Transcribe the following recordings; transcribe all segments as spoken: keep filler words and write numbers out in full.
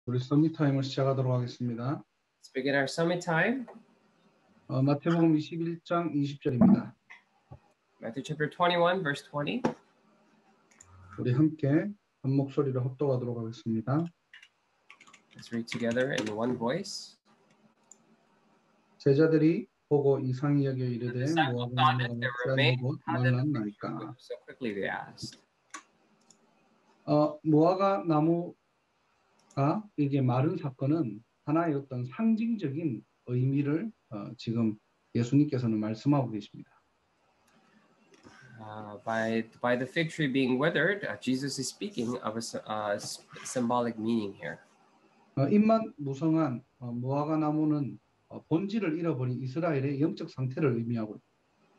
우리 서밋 타임을 시작하도록 하겠습니다. Let's begin our summit time. 어, 마태복음 이십일 장 이십 절입니다. Matthew chapter twenty-one, verse twenty. 우리 함께 한 목소리로 합독하도록 하겠습니다. Let's read together in one voice. 제자들이 보고 이상히 여겨 이르되 The disciples 무화과 thought that 나무가 there 먹지 remained 않는 곳 how did the 말랐나이까. So quickly they asked. 어, 무화과 나무가 이게 마른 사건은 하나의 어떤 상징적인 의미를 어, 지금 예수님께서는 말씀하고 계십니다. Uh, by by the fig tree being withered, uh, Jesus is speaking of a uh, symbolic meaning here. 어, 입만 무성한 어, 무화과 나무는 어, 본질을 잃어버린 이스라엘의 영적 상태를 의미하고 있습니다.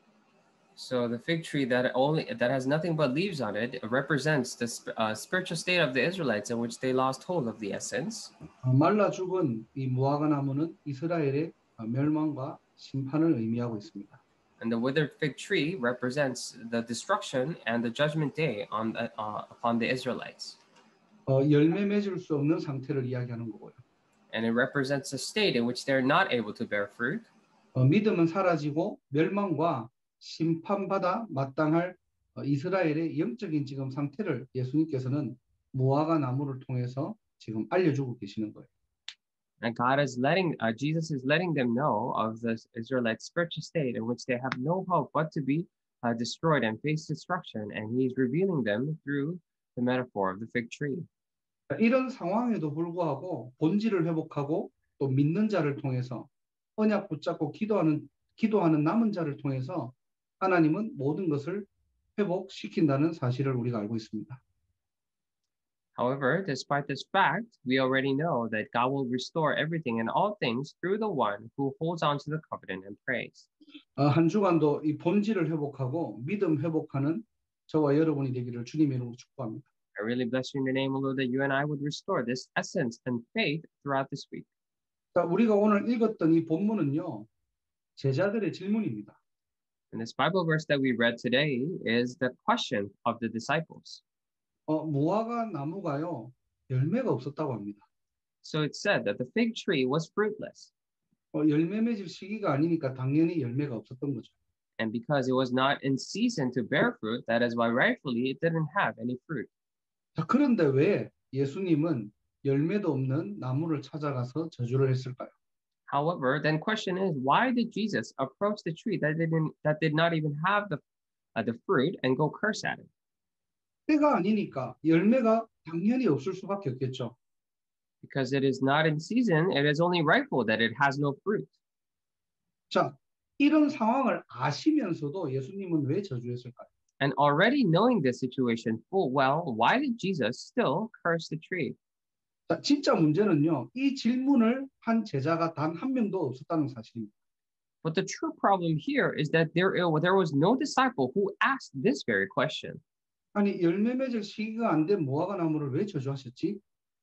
So the fig tree that only that has nothing but leaves on it represents the uh, spiritual state of the Israelites in which they lost hold of the essence. 어, 말라 죽은 이 무화과 나무는 이스라엘의 어, 멸망과 심판을 의미하고 있습니다. And the withered fig tree represents the destruction and the judgment day on the, uh, upon the Israelites. 어, 열매 맺을 수 없는 상태를 이야기하는 거고요. And it represents a state in which they're not able to bear fruit. 어, 믿음은 사라지고 멸망과 심판받아 마땅할 어, 이스라엘의 영적인 지금 상태를 예수님께서는 무화과 나무를 통해서 지금 알려주고 계시는 거예요. And God is letting, uh, Jesus is letting them know of the Israelites' spiritual state in which they have no hope but to be uh, destroyed and face destruction. And He's revealing them through the metaphor of the fig tree. 이런 상황에도 불구하고 본질을 회복하고 또 믿는 자를 통해서 언약 붙잡고 기도하는 기도하는 남은 자를 통해서 하나님은 모든 것을 회복시킨다는 사실을 우리가 알고 있습니다. However, despite this fact, we already know that God will restore everything and all things through the one who holds on to the covenant and prays. 어, 한 주간도 이 본질을 회복하고 믿음 회복하는 저와 여러분이 되기를 주님의 이름으로 축복합니다. I really bless you in the name, Lord, that you and I would restore this essence and faith throughout this week. 자, 우리가 오늘 읽었던 이 본문은요, 제자들의 질문입니다. And this Bible verse that we read today is the question of the disciples. 어, 무화과 나무가요, 열매가 없었다고 합니다. So it said that the fig tree was fruitless. 어, 열매 맺을 시기가 아니니까 당연히 열매가 없었던 거죠. And because it was not in season to bear fruit, that is why rightfully it didn't have any fruit. 자, 그런데 왜 예수님은 열매도 없는 나무를 찾아가서 저주를 했을까요? However, then question is, why did Jesus approach the tree that didn't that did not even have the uh, the fruit and go curse at it? 때가 아니니까 열매가 당연히 없을 수밖에 없겠죠. Because it is not in season, it is only rightful that it has no fruit. 자, 이런 상황을 아시면서도 예수님은 왜 저주했을까요? And already knowing this situation full well, why did Jesus still curse the tree? 자, 진짜 문제는요, 이 질문을 한 제자가 단 한 명도 없었다는 사실입니다. But the true problem here is that there, there was no disciple who asked this very question. 아니, 열매 맺을 시기가 안 된 무화과 나무를 왜 저주하셨지?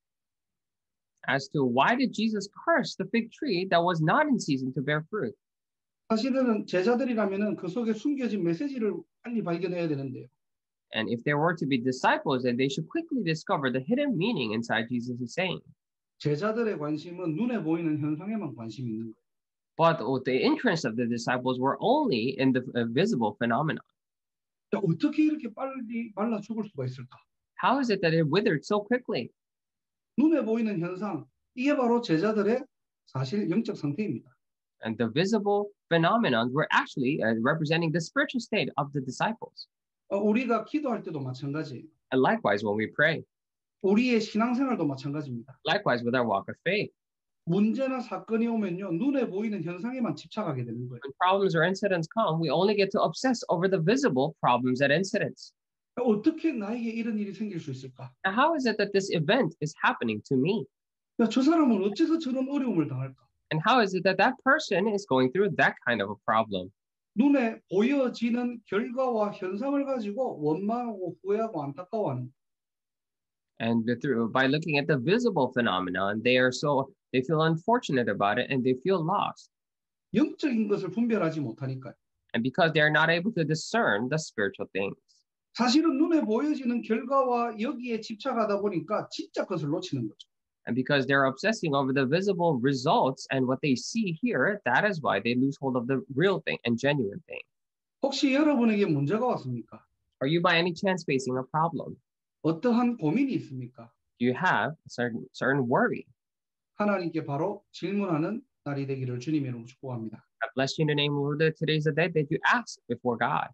As to why did Jesus curse the fig tree that was not in season to bear fruit? 사실은 제자들이라면은 그 속에 숨겨진 메시지를 빨리 발견해야 되는데요. And if there were to be disciples, then they should quickly discover the hidden meaning inside Jesus' saying. 제자들의 관심은 눈에 보이는 현상에만 관심이 있는 거예요. But the interest of the disciples were only in the visible phenomenon. 자, 어떻게 이렇게 빨리 말라 죽을 수가 있을까? How is it that it withered so quickly? 눈에 보이는 현상, 이게 바로 제자들의 사실 영적 상태입니다. And the visible phenomenons were actually uh, representing the spiritual state of the disciples. 어, 우리가 기도할 때도 마찬가지예요. And likewise, when we pray. 우리의 신앙생활도 마찬가지입니다. Likewise, with our walk of faith. 문제나 사건이 오면요, 눈에 보이는 현상에만 집착하게 되는 거예요. When problems or incidents come, we only get to obsess over the visible problems and incidents. 어떻게 나에게 이런 일이 생길 수 있을까? Now, how is it that this event is happening to me? 야, 저 사람은 어째서 저런 어려움을 당할까? And how is it that that person is going through that kind of a problem? 눈에 보여지는 결과와 현상을 가지고 원망하고 후회하고 안타까워하는. And through by looking at the visible phenomenon, they are so they feel unfortunate about it and they feel lost. 영적인 것을 분별하지 못하니까요. And because they are not able to discern the spiritual things. 사실은 눈에 보여지는 결과와 여기에 집착하다 보니까 진짜 것을 놓치는 거죠. And because they're obsessing over the visible results and what they see here, that is why they lose hold of the real thing and genuine thing. 혹시 여러분에게 문제가 왔습니까? Are you by any chance facing a problem? 어떠한 고민이 있습니까? Do you have a certain, certain worry? 하나님께 바로 질문하는 날이 되기를 주님의 이름으로 축복합니다. I bless you in the name of the Lord that today's the day that you ask before God.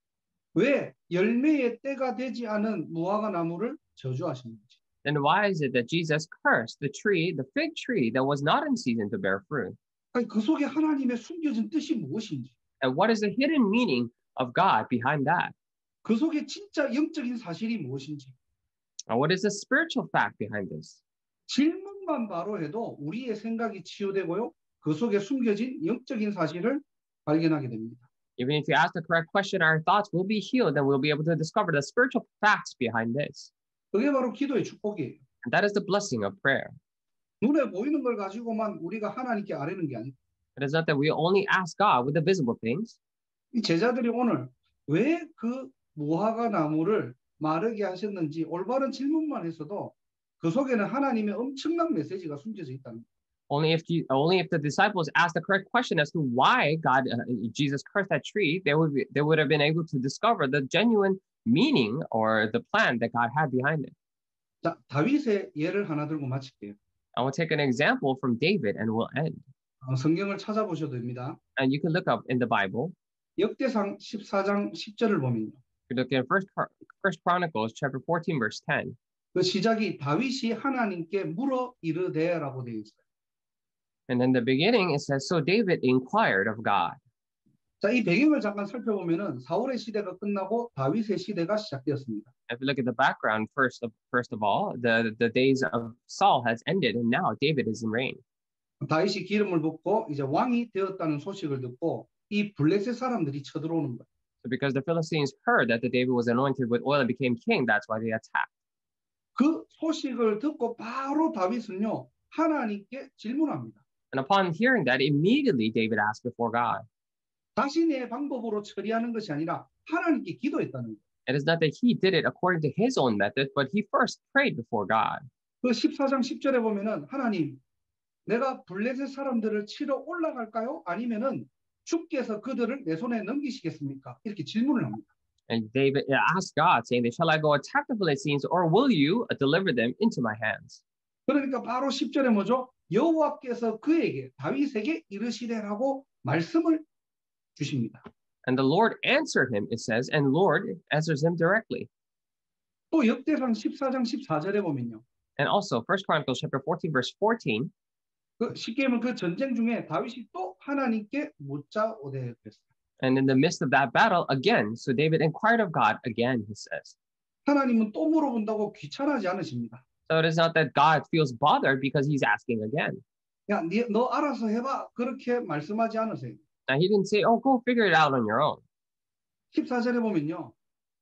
왜 열매의 때가 되지 않은 무화과 나무를 저주하시는지. Then why is it that Jesus cursed the tree, the fig tree that was not in season to bear fruit? 아니, 그 속에 하나님의 숨겨진 뜻이 무엇인지. And what is the hidden meaning of God behind that? 그 속에 진짜 영적인 사실이 무엇인지. And what is the spiritual fact behind this? 질문만 바로 해도 우리의 생각이 치유되고요. 그 속에 숨겨진 영적인 사실을 발견하게 됩니다. Even if you ask the correct question, our thoughts will be healed and we'll be able to discover the spiritual facts behind this. 그게 바로 기도의 축복이에요. And that is the blessing of prayer. 눈에 보이는 걸 가지고만 우리가 하나님께 아뢰는 게 아니고. It is not that we only ask God with the visible things. 이 제자들이 오늘 왜 그 무화과 나무를 마르게 하셨는지 올바른 질문만 했어도 그 속에는 하나님의 엄청난 메시지가 숨겨져 있다는 거예요. Only if you, only if the disciples asked the correct question as to why God, uh, Jesus cursed that tree, they would be, they would have been able to discover the genuine meaning or the plan that God had behind it. 자, 다윗의 예를 하나 들고 마칠게요. I will take an example from David and we'll end. 어, 성경을 찾아보셔도 됩니다. And you can look up in the Bible. 역대상 십사 장 십 절을 보면요. You look at First, First Chronicles chapter fourteen, verse ten. 그 시작이 다윗이 하나님께 물어 이르되라고 되어 있어요. And in the beginning, it says, so David inquired of God. 자, 이 배경을 잠깐 살펴보면은 사울의 시대가 끝나고 다윗의 시대가 시작되었습니다. If you look at the background, first of, first of all, the, the days of Saul has ended, and now David is in reign. 다윗이 기름을 붓고 이제 왕이 되었다는 소식을 듣고 이 블레셋 사람들이 쳐들어오는 거예요. So because the Philistines heard that the David was anointed with oil and became king, that's why they attacked. 그 소식을 듣고 바로 다윗은요 하나님께 질문합니다. And upon hearing that, immediately David asked before God. 자신의 방법으로 처리하는 것이 아니라 하나님께 기도했다는 거예요. It is not that he did it according to his own method, but he first prayed before God. 그 십사 장 십 절에 보면은 하나님, 내가 블레셋 사람들을 치러 올라갈까요? 아니면은 주께서 그들을 내 손에 넘기시겠습니까? 이렇게 질문을 합니다. And David asked God, saying, shall I go attack the Philistines, or will you deliver them into my hands? 그러니까 바로 십 절에 뭐죠? 여호와께서 그에게 다윗에게 이르시되라고 말씀을 주십니다. And the Lord answered him, it says, and Lord answers him directly. 또 역대상 십사 장 십사 절에 보면요. And also, First Chronicles chapter fourteen, verse fourteen. 그 쉽게 하면 그 전쟁 중에 다윗이 또 하나님께 묻자 오되 그랬어요. And in the midst of that battle, again, so David inquired of God again, he says. 하나님은 또 물어본다고 귀찮아하지 않으십니다. So it is not that God feels bothered because he's asking again. 야, 네, 너 알아서 해봐. 그렇게 말씀하지 않으세요. Now, he didn't say, oh, go figure it out on your own. 십사 절에 보면요.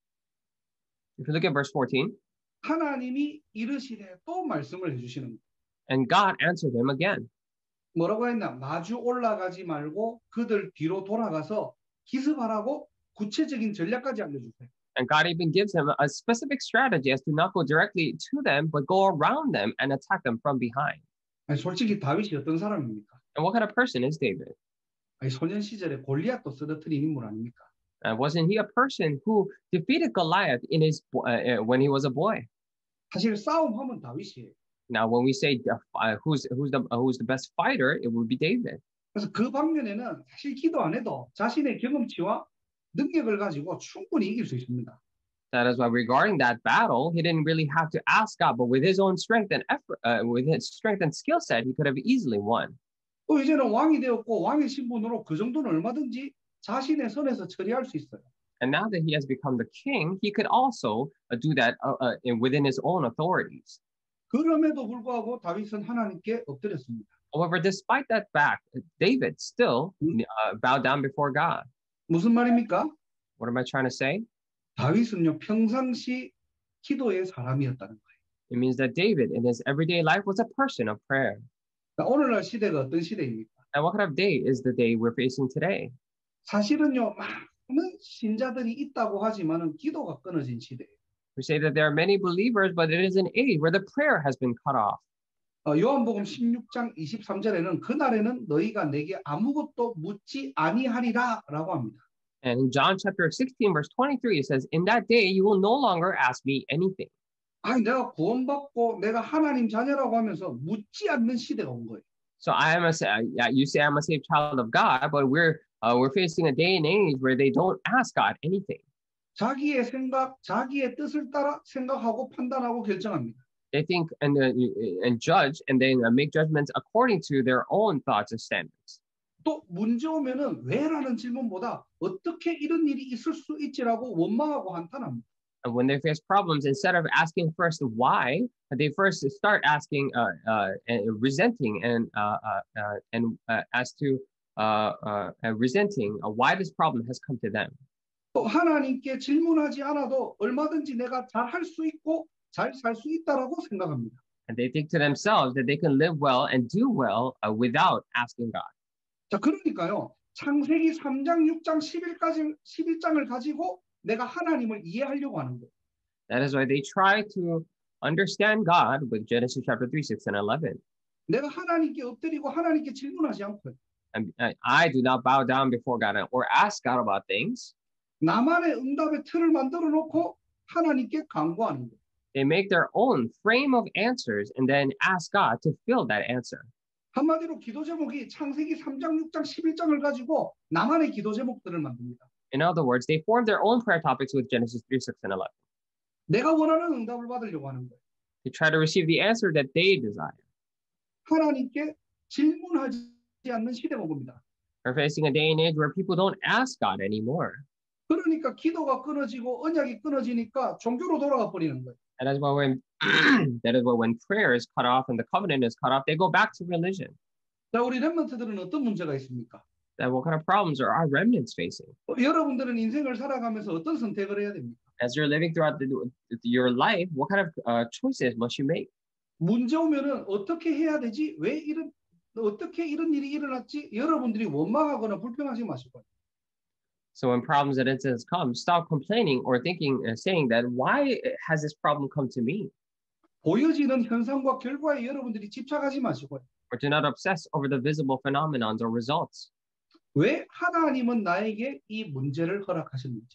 If you look at verse fourteen, 하나님이 이르시되 또 말씀을 해주시는 거예요. and God answered him again. 뭐라고 했나? 마주 올라가지 말고 그들 뒤로 돌아가서 기습하라고 구체적인 전략까지 알려주세요. And God even gives him a specific strategy as to not go directly to them, but go around them and attack them from behind. 아니, 솔직히 다윗이 어떤 사람입니까? And what kind of person is David? 아니, 소년 시절에 골리앗도 쓰러뜨린 인물 아닙니까? Uh, wasn't he a person who defeated Goliath in his uh, when he was a boy? 사실 싸움하면 다윗이에요. Now, when we say uh, who's who's the uh, who's the best fighter, it would be David. 그래서 그 방면에는 사실 기도 안 해도 자신의 경험치와 능력을 가지고 충분히 이길 수 있습니다. That is why, regarding that battle, he didn't really have to ask God, but with his own strength and effort, uh, with his strength and skill set, he could have easily won. 또 이제는 왕이 되었고 왕의 신분으로 그 정도는 얼마든지 자신의 선에서 처리할 수 있어요. And now that he has become the king, he could also uh, do that uh, uh, in, within his own authorities. 그럼에도 불구하고 다윗은 하나님께 엎드렸습니다. However, despite that fact, David still uh, bowed down before God. 무슨 말입니까? What am I trying to say? 다윗은요 평상시 기도의 사람이었다는 거예요. It means that David in his everyday life was a person of prayer. 오늘날 시대가 어떤 시대입니까? And what kind of day is the day we're facing today? 사실은요 많은 신자들이 있다고 하지만은 기도가 끊어진 시대예요. We say that there are many believers, but it is an age where the prayer has been cut off. 어, 요한복음 십육 장 이십삼 절에는 그날에는 너희가 내게 아무것도 묻지 아니하리라라고 합니다. And in John chapter sixteen, verse twenty-three, it says, in that day, you will no longer ask me anything. 아니 내가 구원받고 내가 하나님 자녀라고 하면서 묻지 않는 시대가 온 거예요. So I am a, yeah, you say I'm a saved child of God, but we're, uh, we're facing a day and age where they don't ask God anything. 자기의 생각, 자기의 뜻을 따라 생각하고 판단하고 결정합니다. They think and, uh, and judge and then make judgments according to their own thoughts and standards. 또 문제 오면은 왜라는 질문보다 어떻게 이런 일이 있을 수 있지라고 원망하고 한탄합니다. And when they face problems, instead of asking first why, they first start asking, uh, uh, and resenting and uh, uh, uh, and uh, as to uh, uh, uh, resenting uh, why this problem has come to them. 또 하나님께 질문하지 않아도 얼마든지 내가 잘 할 수 있고 잘 살 수 있다라고 생각합니다. And they think to themselves that they can live well and do well uh, without asking God. 자, 그러니까요. 창세기 삼 장, 육 장, 십일 까지 십일 장을 가지고 내가 하나님을 이해하려고 하는 거예요. That is why they try to understand God with Genesis chapter three, six, and eleven. 내가 하나님께 엎드리고 하나님께 질문하지 않고요. And I, I do not bow down before God or ask God about things. 나만의 응답의 틀을 만들어 놓고 하나님께 간구하는 거예요. They make their own frame of answers and then ask God to fill that answer. 한마디로 기도 제목이 창세기 삼 장, 육 장, 십일 장을 가지고 나만의 기도 제목들을 만듭니다. In other words, they form their own prayer topics with Genesis three, six, and eleven. 내가 원하는 응답을 받으려고 하는 거예요. They try to receive the answer that they desire. 하나님께 질문하지 않는 시대가 온 겁니다. We're facing a day and age where people don't ask God anymore. 그러니까 기도가 끊어지고 언약이 끊어지니까 종교로 돌아가 버리는 거예요. And that's why when that is why when prayer is cut off and the covenant is cut off, they go back to religion. 자, 우리 렘넌트들은 어떤 문제가 있습니까? That what kind of problems are our remnants facing? 어, 여러분들은 인생을 살아가면서 어떤 선택을 해야 됩니까? As you're living throughout the, your life, what kind of uh, choices must you make? 문제 오면은 어떻게 해야 되지? 왜 이런 어떻게 이런 일이 일어났지? 여러분들이 원망하거나 불평하지 마시고. So when problems and incidents come, stop complaining or thinking, uh, saying that why has this problem come to me? 보여지는 현상과 결과에 여러분들이 집착하지 마시고요. Or do not obsess over the visible phenomenons or results. 왜 하나님은 나에게 이 문제를 허락하셨는지.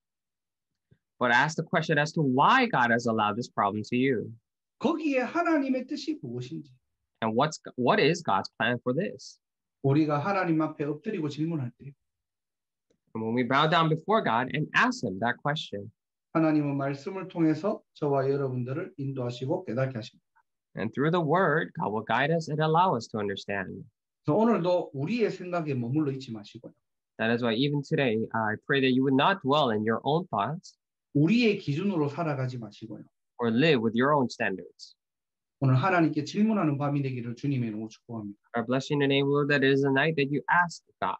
But ask the question as to why God has allowed this problem to you. 거기에 하나님의 뜻이 무엇인지. And what's what is God's plan for this? 우리가 하나님 앞에 엎드리고 질문할 때 And when we bow down before God and ask him that question. 하나님은 말씀을 통해서 저와 여러분들을 인도하시고 깨닫게 하십니다. And through the word, God will guide us and allow us to understand. 그래서 오늘도 우리의 생각에 머물러 있지 마시고요. That is why even today, I pray that you would not dwell in your own thoughts 우리의 기준으로 살아가지 마시고요. or live with your own standards. 오늘 하나님께 질문하는 밤이 되기를 주님의 이름으로 축복합니다. I bless you in the name, Lord, that it is a night that you ask God.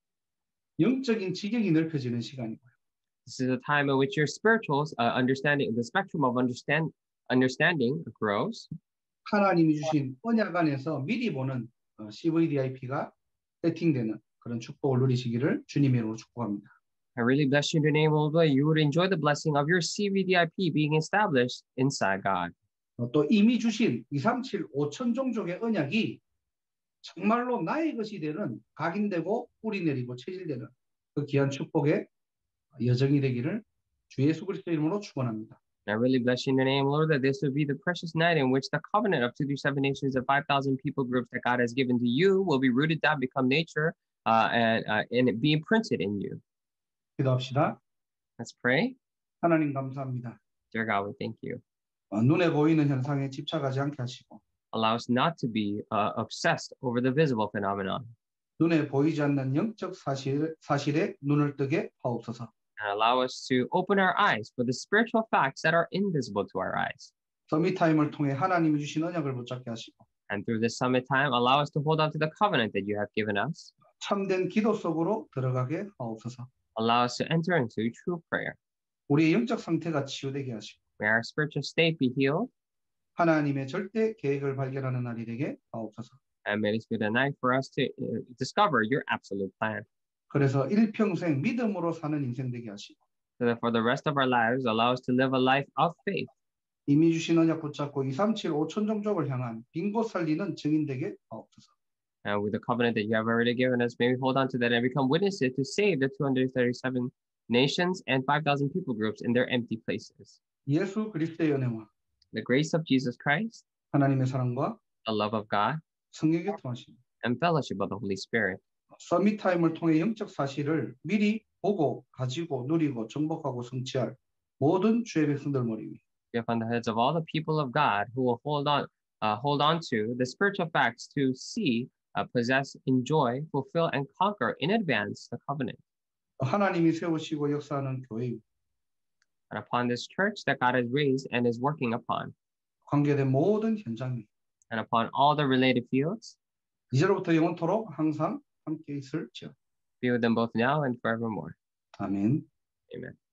영적인 지경이 넓혀지는 시간이고요. This is a time in which your spiritual uh, understanding, the spectrum of understand, understanding grows. 하나님이 주신 언약 안에서 미리 보는 어, 씨브이디아이피가 세팅되는 그런 축복을 누리시기를 주님의 이름으로 축복합니다. I really bless you in the name, Lord, that you would enjoy the blessing of your C V D I P being established inside God. 어, 또 이미 주신 이삼칠 오천 종족의 언약이 정말로 나의 것이 되는 각인되고 뿌리 내리고 체질되는 그 귀한 축복의 여정이 되기를 주 예수 그리스도 이름으로 축원합니다. And I really bless you in the name, Lord, that this would be the precious night in which the covenant of two through seven nations of five thousand people groups that God has given to you will be rooted down, become nature, uh, and, uh, and be imprinted in you. 기도합시다. Let's pray. 하나님 감사합니다. Dear God, we thank you. 어, 눈에 보이는 현상에 집착하지 않게 하시고 Allow us not to be uh, obsessed over the visible phenomenon. 눈에 보이지 않는 영적 사실, 사실에 눈을 뜨게 하옵소서. And allow us to open our eyes for the spiritual facts that are invisible to our eyes. 서밋타임을 통해 하나님이 주신 언약을 붙잡게 하시고 And through this summit time, allow us to hold on to the covenant that you have given us. 참된 기도 속으로 들어가게 하옵소서. Allow us to enter into true prayer. 우리의 영적 상태가 치유되게 하시고 May our spiritual state be healed. 하나님의 절대 계획을 발견하는 날이 되게 하옵소서. And may this be the night for us to uh, discover your absolute plan. 그래서 일평생 믿음으로 사는 인생 되게 하시고 So that for the rest of our lives, allow us to live a life of faith. 이미 주신 언약 붙잡고 이삼칠 오천 종족을 향한 빈곳 살리는 증인 되게 하옵소서. And with the covenant that you have already given us, may we hold on to that and become witnesses to save the two hundred thirty-seven nations and five thousand people groups in their empty places. 예수 그리스도의 은혜와 The grace of Jesus Christ, 하나님의 사랑과 the love of God, 성령의 통하심, and fellowship of the Holy Spirit 서밋 타임을 통해 영적 사실을 미리 보고 가지고 누리고 정복하고 성취할 모든 주의 백성들 머리 위 be upon the heads of all the people of God who will hold on, uh, hold on to the spiritual facts to see, uh, possess, enjoy, fulfill, and conquer in advance the covenant. 하나님이 세우시고 역사하는 교회 And upon this church that God has raised and is working upon, 관계된 모든 현장 and upon all the related fields, 이제로부터 영원토록 항상 함께 있을지어. be with them both now and forevermore. 아멘. Amen.